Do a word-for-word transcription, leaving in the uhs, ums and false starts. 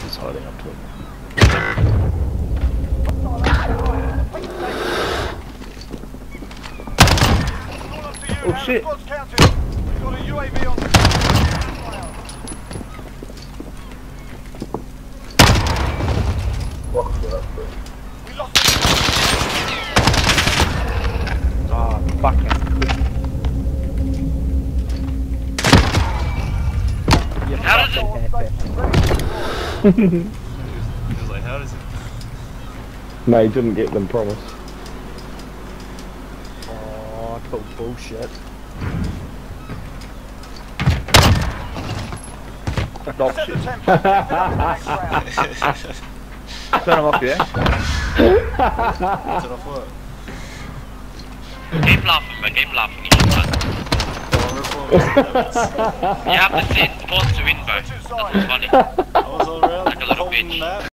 is hiding up to it. Oh shit! We've got a U A V on the We lost it. Ah, fucking. How does it? He was like, how does it? No, he didn't get them promise. Oh, total bullshit. Dog Set the shit. tempo. Next round. Turn him off, yeah? Turn off what? Keep laughing, man. Keep laughing. You should run. Don't report. You have to sit, force to win, bro. Switch That's inside. funny. I was around Like a the little whole bitch. map.